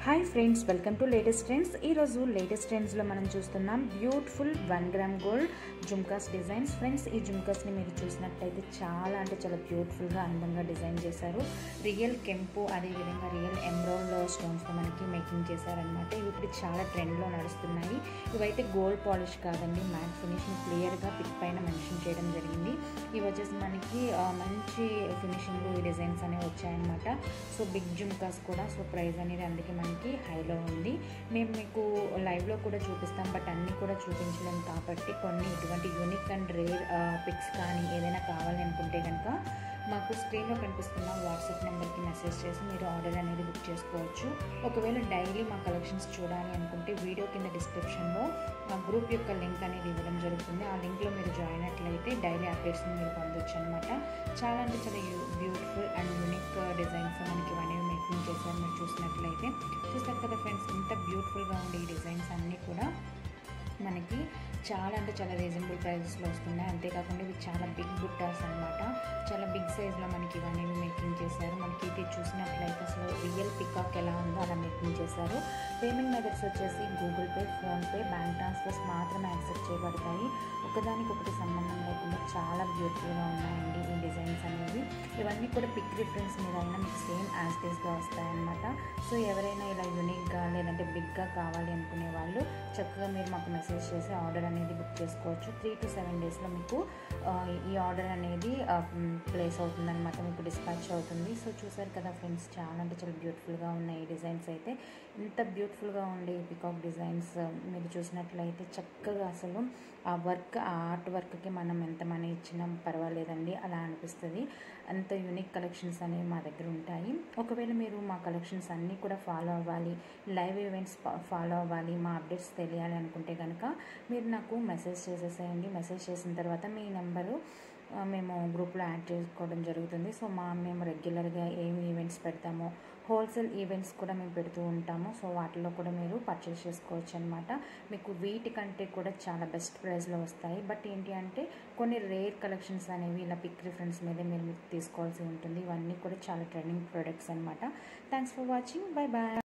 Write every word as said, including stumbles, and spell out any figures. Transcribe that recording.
Hi friends, welcome to latest trends. ఈరోజు latest ట్రెండ్స్లో మనం చూస్తున్నాం beautiful one gram gold jhumkas designs. Friends, ఈ జుమ్కాస్ని మీరు చూసినట్లయితే చాలా అంటే చాలా బ్యూటిఫుల్గా అందంగా డిజైన్ చేశారు. రియల్ కెంపు అదేవిధంగా రియల్ ఎమరాల్డ్ స్టోన్స్తో మనకి మేకింగ్ చేశారనమాట. ఇవి ఇప్పుడు చాలా ట్రెండ్లో నడుస్తున్నాయి. ఇవైతే గోల్డ్ పాలిష్ కాదండి, మ్యాట్ ఫినిష్ క్లియర్గా పిక్ పైన మెన్షన్ చేయడం జరిగింది. ఇవి వచ్చేసి మనకి మంచి ఫినిషింగ్లో ఈ డిజైన్స్ అనేవి వచ్చాయన్నమాట. సో బిగ్ జుమ్కాస్ కూడా, సో ప్రైస్ అనేది అందుకే మనకి హైలో ఉంది. మేము మీకు లైవ్లో కూడా చూపిస్తాం, బట్ అన్నీ కూడా చూపించలేము కాబట్టి కొన్ని ఇటువంటి యూనిక్ అండ్ రేర్ పిక్స్ కానీ ఏదైనా కావాలి అనుకుంటే కనుక మాకు స్క్రీన్లో కనిపిస్తున్న వాట్సాప్ నెంబర్కి మెసేజ్ చేసి మీరు ఆర్డర్ అనేది బుక్ చేసుకోవచ్చు. ఒకవేళ డైలీ మా కలెక్షన్స్ చూడాలి అనుకుంటే వీడియో కింద డిస్క్రిప్షన్లో మా గ్రూప్ యొక్క లింక్ అనేది ఇవ్వడం జరుగుతుంది. ఆ లింక్లో మీరు జాయిన్ అయినట్లయితే డైలీ అప్డేట్స్ని మీరు పొందొచ్చు అనమాట. చాలా అంటే చాలా బ్యూటిఫుల్ అండ్ యూనిక్ డిజైన్స్ మనకి ఇవన్నీ మేకింగ్ చేశారు. మీరు చూసినట్లయితే చూస్తారు కదా ఫ్రెండ్స్, ఇంత బ్యూటిఫుల్గా ఉండే ఈ డిజైన్స్ అన్నీ కూడా మనకి చాలా అంటే చాలా రీజనబుల్ ప్రైజెస్లో వస్తున్నాయి. అంతేకాకుండా ఇవి చాలా బిగ్ బుట్టాస్ అనమాట. చాలా బిగ్ సైజ్లో మనకి ఇవన్నీ మేకింగ్ చేశారు. మనకి ఇది చూసినట్లయితే అసలు రియల్ పికాక్ ఎలా ఉందో అలా మేకింగ్ చేశారు. పేమెంట్ మెథడ్స్ వచ్చేసి Google Pay, PhonePe, bank transfers మాత్రమే యాక్సెప్ట్ చేయబడతాయి. ఒకదానికి ఒకటి సంబంధం లేకుండా చాలా బ్యూటిఫుల్గా ఉన్నాయండి ఈ డిజైన్స్ అనేవి. ఇవన్నీ కూడా పిక్ రిఫరెన్స్ మీద అయినా మీకు సేమ్ యాస్టేజ్గా వస్తాయన్నమాట. సో ఎవరైనా ఇలా యూనిక్గా లేదంటే బిగ్గా కావాలి అనుకునే వాళ్ళు చక్కగా మీరు మాకు మెసేజ్ చేసి ఆర్డర్ అనేది బుక్ చేసుకోవచ్చు. త్రీ టు సెవెన్ డేస్లో మీకు ఈ ఆర్డర్ అనేది ప్లేస్ అవుతుందన్నమాట, మీకు డిస్పాచ్ అవుతుంది. సో చూసారు కదా ఫ్రెండ్స్, చాలా అంటే చాలా బ్యూటిఫుల్గా ఉన్నాయి ఈ డిజైన్స్ అయితే. ఇంత బ్యూటిఫుల్గా ఉండే ఈ పికాక్ డిజైన్స్ మీరు చూసినట్లయితే చక్కగా అసలు ఆ వర్క్, ఆ ఆర్ట్ వర్క్కి మనం ఎంత మనీ ఇచ్చినా పర్వాలేదండి, అలా అనిపిస్తుంది. అంత యూనిక్ కలెక్షన్స్ అనేవి మా దగ్గర ఉంటాయి. ఒకవేళ మీరు మా కలెక్షన్స్ అన్నీ కూడా ఫాలో అవ్వాలి, లైవ్ ఈవెంట్స్ ఫాలో అవ్వాలి, మా అప్డేట్స్ తెలియాలి అనుకుంటే కనుక మీరు నాకు మెసేజ్ చేసేసేయండి. మెసేజ్ చేసిన తర్వాత మీ నెంబరు మేము గ్రూప్లో యాడ్ చేసుకోవడం జరుగుతుంది. సో మా మేము రెగ్యులర్గా ఏమి ఈవెంట్స్ పెడతామో, హోల్సేల్ ఈవెంట్స్ కూడా మేము పెడుతూ ఉంటాము. సో వాటిలో కూడా మీరు పర్చేస్ చేసుకోవచ్చు అనమాట. మీకు వీటికంటే కూడా చాలా బెస్ట్ ప్రైస్లో వస్తాయి. బట్ ఏంటి అంటే కొన్ని రేర్ కలెక్షన్స్ అనేవి ఇలా పిక్ రిఫరెన్స్ మీదే మీరు తీసుకోవాల్సి ఉంటుంది. ఇవన్నీ కూడా చాలా ట్రెండింగ్ ప్రొడక్ట్స్ అనమాట. Thanks for watching. Bye bye.